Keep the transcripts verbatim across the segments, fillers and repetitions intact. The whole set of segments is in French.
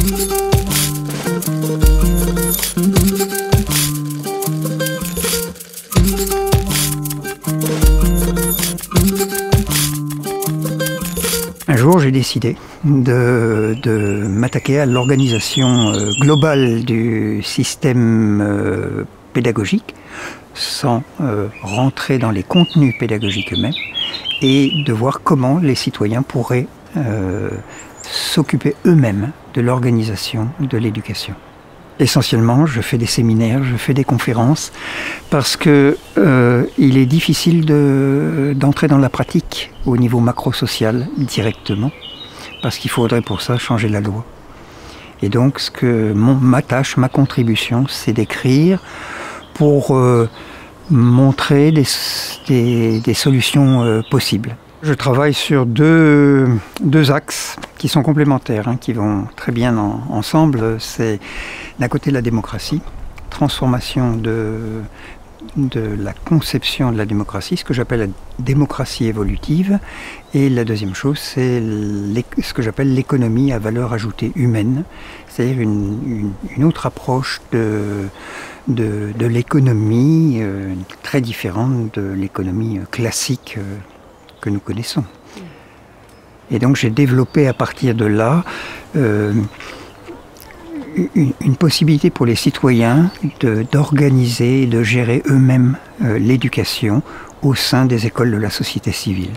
Un jour, j'ai décidé de, de m'attaquer à l'organisation euh, globale du système euh, pédagogique sans euh, rentrer dans les contenus pédagogiques eux-mêmes et de voir comment les citoyens pourraient euh, s'occuper eux-mêmes de l'organisation de l'éducation. Essentiellement, je fais des séminaires, je fais des conférences parce que euh, il est difficile de, d'entrer dans la pratique au niveau macro-social directement parce qu'il faudrait pour ça changer la loi. Et donc, ce que mon, ma tâche, ma contribution, c'est d'écrire pour euh, montrer des, des, des solutions euh, possibles. Je travaille sur deux, deux axes qui sont complémentaires, hein, qui vont très bien en, ensemble. C'est d'un côté la démocratie, transformation de, de la conception de la démocratie, ce que j'appelle la démocratie évolutive. Et la deuxième chose, c'est ce que j'appelle l'économie à valeur ajoutée humaine, c'est-à-dire une, une, une autre approche de, de, de l'économie euh, très différente de l'économie classique euh, que nous connaissons. Et donc j'ai développé à partir de là euh, une, une possibilité pour les citoyens de, d'organiser et de gérer eux-mêmes euh, l'éducation au sein des écoles de la société civile.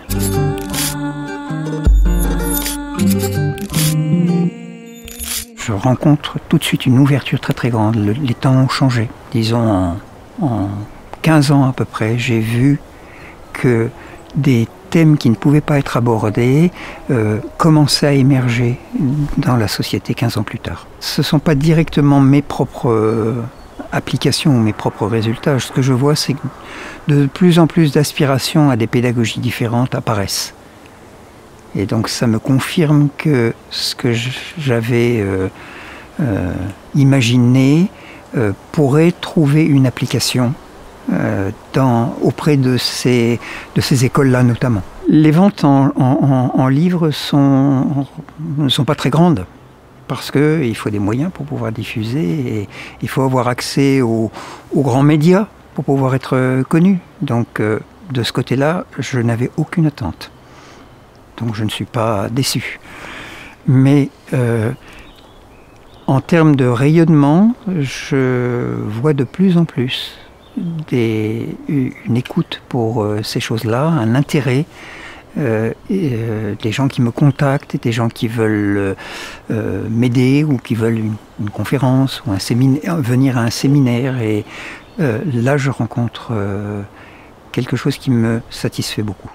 Je rencontre tout de suite une ouverture très très grande. Le, les temps ont changé. Disons en, en quinze ans à peu près, j'ai vu que des thèmes qui ne pouvaient pas être abordés euh, commençaient à émerger dans la société quinze ans plus tard. Ce ne sont pas directement mes propres euh, applications ou mes propres résultats. Ce que je vois, c'est que de plus en plus d'aspirations à des pédagogies différentes apparaissent. Et donc ça me confirme que ce que j'avais euh, euh, imaginé euh, pourrait trouver une application Euh, dans, auprès de ces, de ces écoles-là notamment. Les ventes en, en, en livres sont, ne sont pas très grandes parce qu'il faut des moyens pour pouvoir diffuser et il faut avoir accès aux, aux grands médias pour pouvoir être connu. Donc euh, de ce côté-là, je n'avais aucune attente. Donc je ne suis pas déçu. Mais euh, en termes de rayonnement, je vois de plus en plus Des, une écoute pour euh, ces choses-là, un intérêt, euh, et, euh, des gens qui me contactent, des gens qui veulent euh, m'aider ou qui veulent une, une conférence ou un séminaire, venir à un séminaire. Et euh, là, je rencontre euh, quelque chose qui me satisfait beaucoup.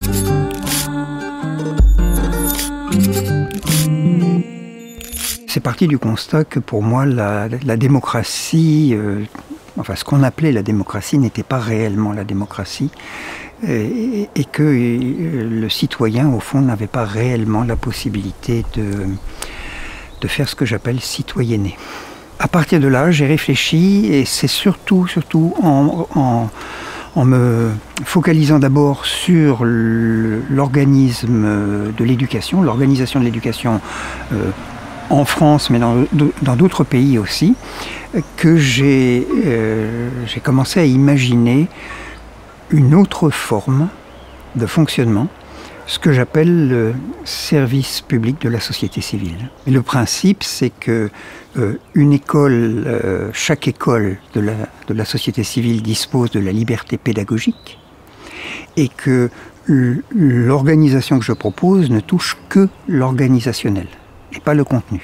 C'est parti du constat que pour moi, la, la démocratie, euh, enfin ce qu'on appelait la démocratie n'était pas réellement la démocratie et, et que le citoyen, au fond, n'avait pas réellement la possibilité de, de faire ce que j'appelle citoyenner. À partir de là, j'ai réfléchi et c'est surtout, surtout en, en, en me focalisant d'abord sur l'organisme de l'éducation, l'organisation de l'éducation euh, en France, mais dans, dans d'autres pays aussi, que j'ai euh, j'ai commencé à imaginer une autre forme de fonctionnement, ce que j'appelle le service public de la société civile. Et le principe, c'est que euh, une école, euh, chaque école de la, de la société civile dispose de la liberté pédagogique et que l'organisation que je propose ne touche que l'organisationnel et pas le contenu.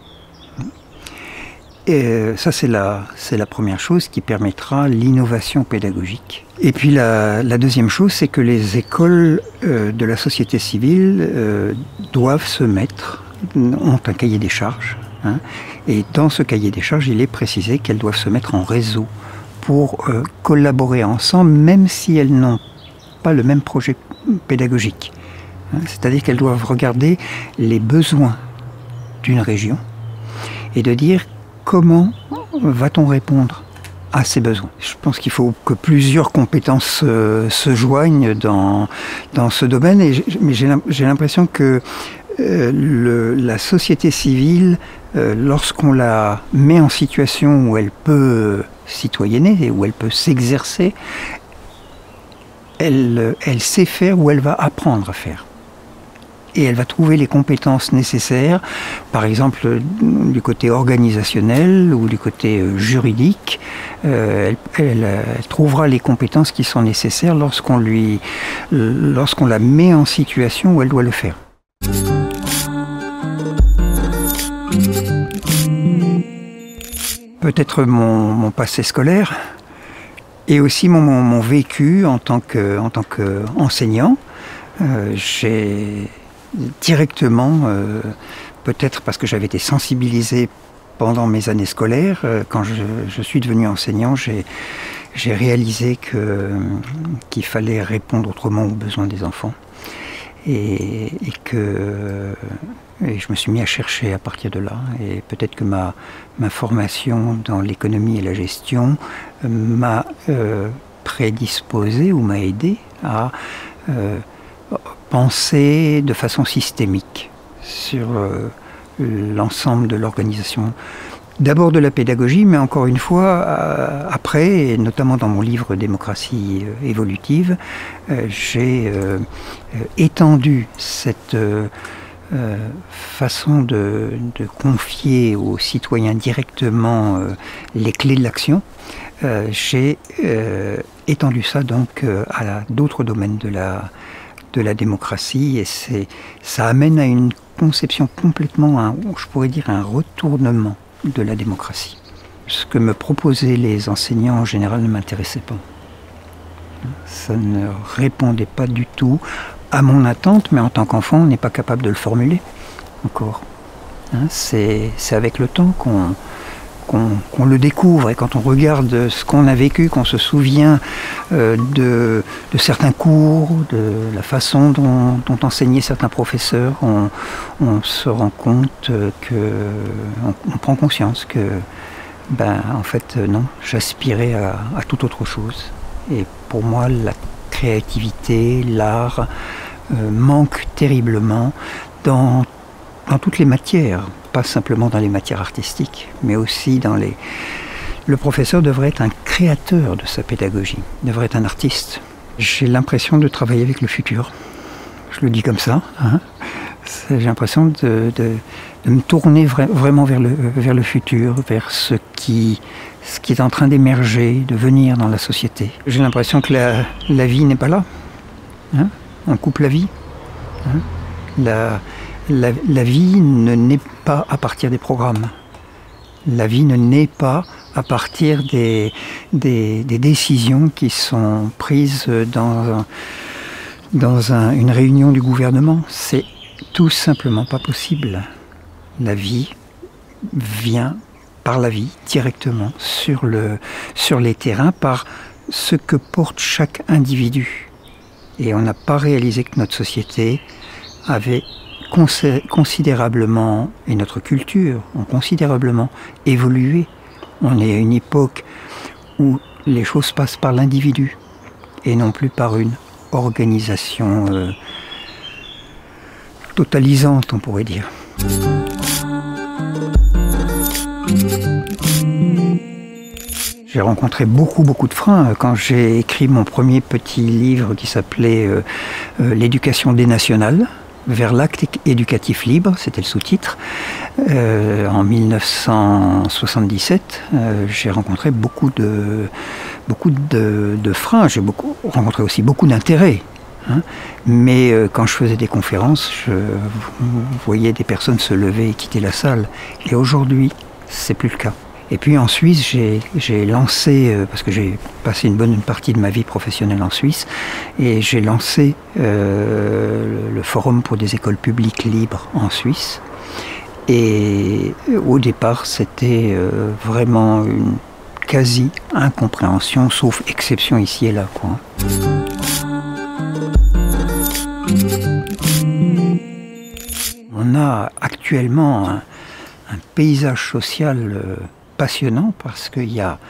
Et ça, c'est la, c'est la première chose qui permettra l'innovation pédagogique. Et puis la, la deuxième chose, c'est que les écoles euh, de la société civile euh, doivent se mettre, ont un cahier des charges, hein, et dans ce cahier des charges, il est précisé qu'elles doivent se mettre en réseau pour euh, collaborer ensemble, même si elles n'ont pas le même projet pédagogique. Hein, c'est-à-dire qu'elles doivent regarder les besoins d'une région et de dire comment va-t-on répondre à ces besoins. Je pense qu'il faut que plusieurs compétences euh, se joignent dans, dans ce domaine, et j'ai, mais j'ai l'impression que euh, le, la société civile, euh, lorsqu'on la met en situation où elle peut citoyenner, où elle peut s'exercer, elle, elle sait faire ou elle va apprendre à faire. Et elle va trouver les compétences nécessaires, par exemple du côté organisationnel ou du côté juridique. Euh, elle, elle, elle trouvera les compétences qui sont nécessaires lorsqu'on lui, lorsqu'on la met en situation où elle doit le faire. Peut-être mon, mon passé scolaire et aussi mon, mon, mon vécu en tant que, en tant qu'enseignant. Euh, j'ai directement, euh, peut-être parce que j'avais été sensibilisé pendant mes années scolaires, euh, quand je, je suis devenu enseignant, j'ai j'ai réalisé que, qu'il fallait répondre autrement aux besoins des enfants. Et, et que et je me suis mis à chercher à partir de là. Et peut-être que ma, ma formation dans l'économie et la gestion euh, m'a euh, prédisposé ou m'a aidé à euh, penser de façon systémique sur euh, l'ensemble de l'organisation. D'abord de la pédagogie, mais encore une fois, euh, après, et notamment dans mon livre « Démocratie euh, évolutive euh, », j'ai euh, euh, étendu cette euh, euh, façon de, de confier aux citoyens directement euh, les clés de l'action. Euh, j'ai euh, étendu ça donc euh, à d'autres domaines de la de la démocratie, et c'est, ça amène à une conception complètement, un, je pourrais dire un retournement de la démocratie. Ce que me proposaient les enseignants en général ne m'intéressait pas. Ça ne répondait pas du tout à mon attente, mais en tant qu'enfant, on n'est pas capable de le formuler encore. Hein, c'est, c'est avec le temps qu'on Qu'on, qu'on le découvre, et quand on regarde ce qu'on a vécu, qu'on se souvient euh, de, de certains cours, de la façon dont, dont enseignaient certains professeurs, on, on se rend compte que, on, on prend conscience que, ben, en fait, non, j'aspirais à, à toute autre chose. Et pour moi, la créativité, l'art euh, manque terriblement dans, dans toutes les matières. Pas simplement dans les matières artistiques, mais aussi dans les... Le professeur devrait être un créateur de sa pédagogie, devrait être un artiste. J'ai l'impression de travailler avec le futur. Je le dis comme ça. Hein. J'ai l'impression de, de, de me tourner vra vraiment vers le, vers le futur, vers ce qui, ce qui est en train d'émerger, de venir dans la société. J'ai l'impression que la, la vie n'est pas là. Hein. On coupe la vie. Hein. La, La, la vie ne naît pas à partir des programmes. La vie ne naît pas à partir des, des, des décisions qui sont prises dans, dans un, une réunion du gouvernement. C'est tout simplement pas possible. La vie vient par la vie, directement, sur, le, sur les terrains, par ce que porte chaque individu. Et on n'a pas réalisé que notre société avait considérablement, et notre culture ont considérablement évolué. On est à une époque où les choses passent par l'individu et non plus par une organisation euh, totalisante, on pourrait dire. J'ai rencontré beaucoup, beaucoup de freins quand j'ai écrit mon premier petit livre qui s'appelait euh, euh, « L'éducation dénationale ». Vers l'acte éducatif libre, c'était le sous-titre. Euh, en mille neuf cent soixante-dix-sept, euh, j'ai rencontré beaucoup de, beaucoup de, de freins, j'ai beaucoup, rencontré aussi beaucoup d'intérêt. Hein. Mais euh, quand je faisais des conférences, je voyais des personnes se lever et quitter la salle. Et aujourd'hui, c'est plus le cas. Et puis en Suisse, j'ai, j'ai lancé, euh, parce que j'ai passé une bonne partie de ma vie professionnelle en Suisse, et j'ai lancé euh, le, le Forum pour des écoles publiques libres en Suisse. Et au départ, c'était euh, vraiment une quasi-incompréhension, sauf exception ici et là, quoi. On a actuellement un, un paysage social euh, passionnant parce qu'il y a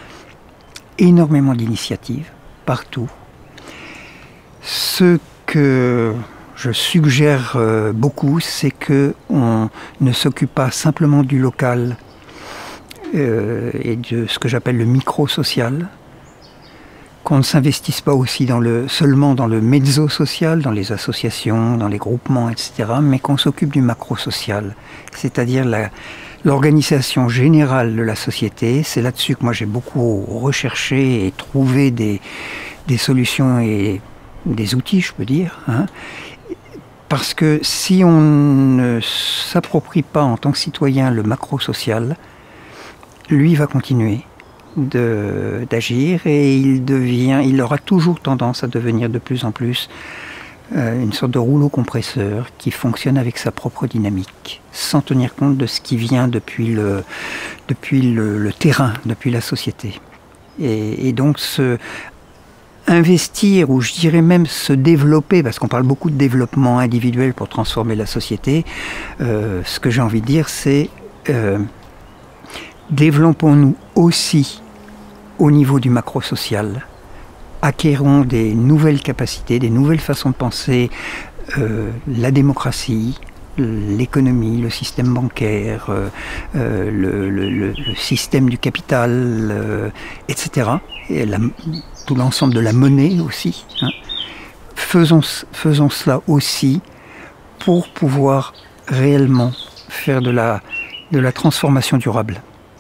énormément d'initiatives partout. Ce que je suggère euh, beaucoup, c'est qu'on ne s'occupe pas simplement du local euh, et de ce que j'appelle le micro-social, qu'on ne s'investisse pas aussi dans le, seulement dans le mezzo-social, dans les associations, dans les groupements, et cetera, mais qu'on s'occupe du macro-social, c'est-à-dire la, l'organisation générale de la société. C'est là-dessus que moi j'ai beaucoup recherché et trouvé des, des solutions et des outils, je peux dire, hein. Parce que si on ne s'approprie pas en tant que citoyen le macro-social, lui va continuer d'agir et il devient, il aura toujours tendance à devenir de plus en plus euh, une sorte de rouleau compresseur qui fonctionne avec sa propre dynamique, sans tenir compte de ce qui vient depuis le, depuis le, le terrain, depuis la société. Et, et donc ce investir, ou je dirais même se développer, parce qu'on parle beaucoup de développement individuel pour transformer la société, euh, ce que j'ai envie de dire, c'est euh, développons-nous aussi au niveau du macro-social, acquérons des nouvelles capacités, des nouvelles façons de penser euh, la démocratie, l'économie, le système bancaire, euh, euh, le, le, le système du capital, euh, et cetera. Et la, tout l'ensemble de la monnaie aussi. Hein. Faisons, faisons cela aussi pour pouvoir réellement faire de la, de la transformation durable.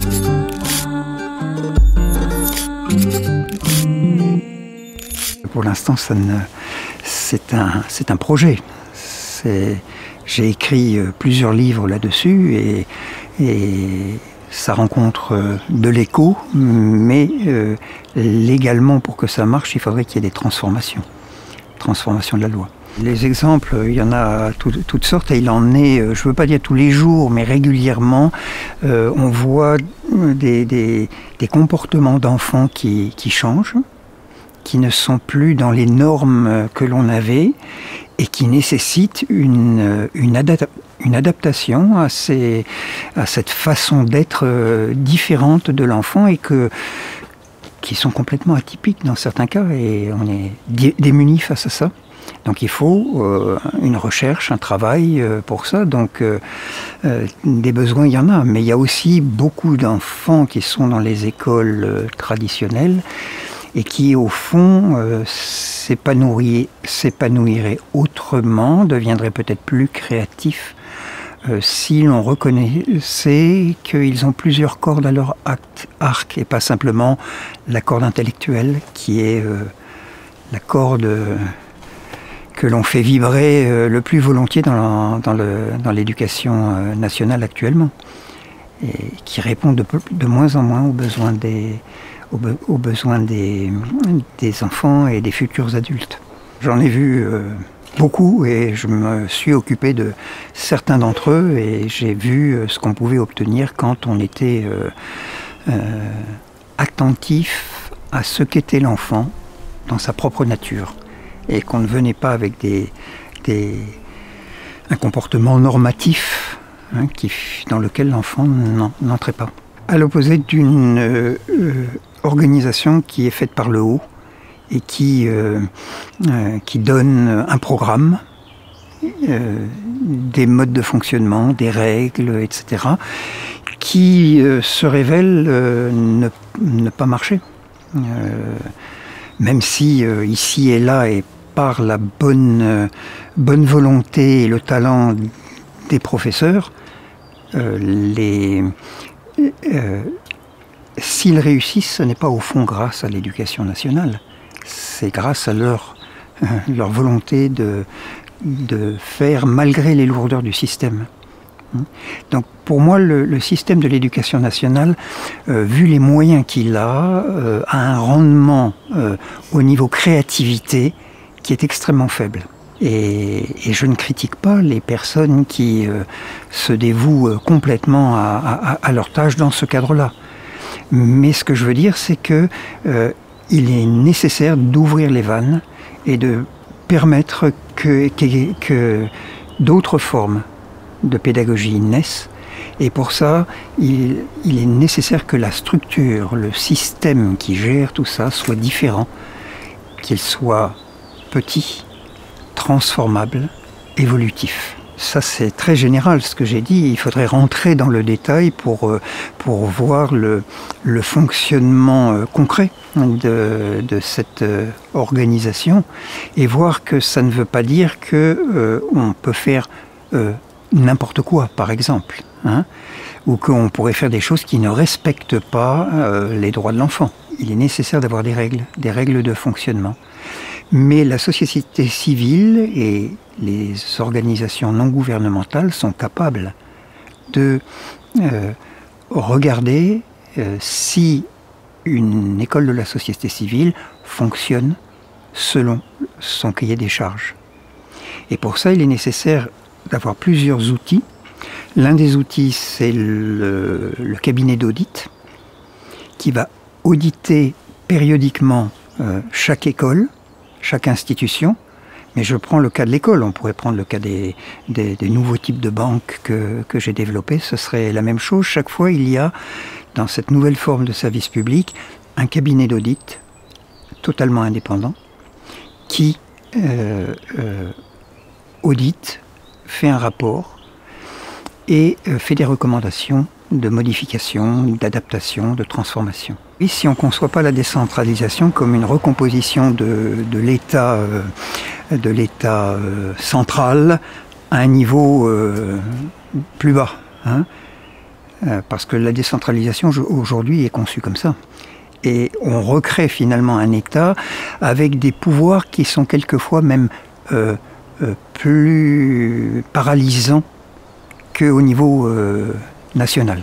Pour l'instant, c'est un, c'est un projet. J'ai écrit plusieurs livres là-dessus et, et ça rencontre de l'écho, mais euh, légalement, pour que ça marche, il faudrait qu'il y ait des transformations. Transformation de la loi. Les exemples, il y en a tout, toutes sortes et il en est, je ne veux pas dire tous les jours, mais régulièrement, euh, on voit des, des, des comportements d'enfants qui, qui changent, qui ne sont plus dans les normes que l'on avait et qui nécessitent une, une, adap une adaptation à, ces, à cette façon d'être différente de l'enfant et que, qui sont complètement atypiques dans certains cas et on est démunis face à ça. Donc il faut euh, une recherche, un travail euh, pour ça. Donc euh, euh, des besoins, il y en a. Mais il y a aussi beaucoup d'enfants qui sont dans les écoles euh, traditionnelles et qui, au fond, euh, s'épanouiraient autrement, deviendraient peut-être plus créatifs euh, si l'on reconnaissait qu'ils ont plusieurs cordes à leur acte, arc et pas simplement la corde intellectuelle qui est euh, la corde... Euh, que l'on fait vibrer euh, le plus volontiers dans l'éducation dans euh, nationale actuellement, et qui répond de, de moins en moins aux besoins, des, aux, be aux besoins des, des enfants et des futurs adultes. J'en ai vu euh, beaucoup et je me suis occupé de certains d'entre eux et j'ai vu euh, ce qu'on pouvait obtenir quand on était euh, euh, attentif à ce qu'était l'enfant dans sa propre nature. Et qu'on ne venait pas avec des, des, un comportement normatif hein, qui, dans lequel l'enfant n'entrait pas. À l'opposé d'une euh, organisation qui est faite par le haut et qui, euh, euh, qui donne un programme, euh, des modes de fonctionnement, des règles, et cetera, qui euh, se révèlent euh, ne, ne pas marcher. Euh, même si euh, ici et là, et par la bonne, euh, bonne volonté et le talent des professeurs, euh, les, euh, s'ils réussissent, ce n'est pas au fond grâce à l'éducation nationale, c'est grâce à leur, euh, leur volonté de, de faire malgré les lourdeurs du système. Donc pour moi, le, le système de l'éducation nationale, euh, vu les moyens qu'il a, euh, a un rendement euh, au niveau créativité qui est extrêmement faible. Et, et je ne critique pas les personnes qui euh, se dévouent euh, complètement à, à, à leur tâche dans ce cadre-là. Mais ce que je veux dire, c'est que euh, il est nécessaire d'ouvrir les vannes et de permettre que, que, que d'autres formes de pédagogie naissent. Et pour ça, il, il est nécessaire que la structure, le système qui gère tout ça soit différent, qu'il soit petit, transformable évolutif. Ça, c'est très général ce que j'ai dit. Il faudrait rentrer dans le détail pour, pour voir le, le fonctionnement concret de, de cette organisation et voir que ça ne veut pas dire qu'on euh, peut faire euh, n'importe quoi, par exemple, hein, ou qu'on pourrait faire des choses qui ne respectent pas euh, les droits de l'enfant. Il est nécessaire d'avoir des règles, des règles de fonctionnement. Mais la société civile et les organisations non gouvernementales sont capables de euh, regarder euh, si une école de la société civile fonctionne selon son cahier des charges. Et pour ça, il est nécessaire d'avoir plusieurs outils. L'un des outils, c'est le, le cabinet d'audit qui va auditer périodiquement euh, chaque école, chaque institution, mais je prends le cas de l'école, on pourrait prendre le cas des, des, des nouveaux types de banques que, que j'ai développés, ce serait la même chose. Chaque fois, il y a, dans cette nouvelle forme de service public, un cabinet d'audit totalement indépendant qui euh, euh, audite, fait un rapport et euh, fait des recommandations de modification, d'adaptation, de transformation. Et si on ne conçoit pas la décentralisation comme une recomposition de, de l'État euh, de l'État euh, central à un niveau euh, plus bas, hein, euh, parce que la décentralisation aujourd'hui est conçue comme ça. Et on recrée finalement un État avec des pouvoirs qui sont quelquefois même euh, euh, plus paralysants qu'au niveau euh, national.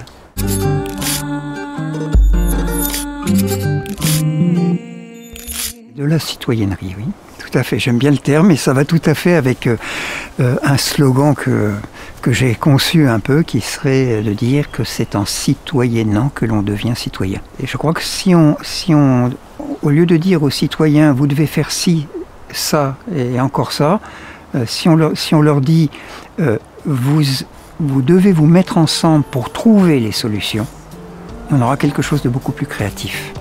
De la citoyennerie, oui, tout à fait. J'aime bien le terme et ça va tout à fait avec euh, un slogan que, que j'ai conçu un peu, qui serait de dire que c'est en citoyennant que l'on devient citoyen. Et je crois que si on, si on, au lieu de dire aux citoyens, vous devez faire ci, ça et encore ça, euh, si, on leur, si on leur dit, euh, vous, vous devez vous mettre ensemble pour trouver les solutions, on aura quelque chose de beaucoup plus créatif.